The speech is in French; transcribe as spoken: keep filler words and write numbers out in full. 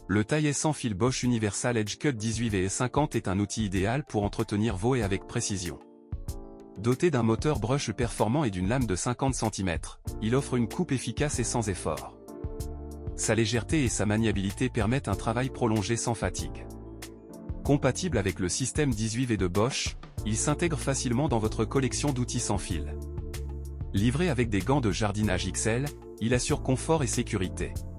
Le taillet sans fil Bosch Universal Edge Cut dix-huit V cinquante est un outil idéal pour entretenir vos haies avec précision. Doté d'un moteur brush performant et d'une lame de cinquante centimètres, il offre une coupe efficace et sans effort. Sa légèreté et sa maniabilité permettent un travail prolongé sans fatigue. Compatible avec le système dix-huit V de Bosch, il s'intègre facilement dans votre collection d'outils sans fil. Livré avec des gants de jardinage X L, il assure confort et sécurité.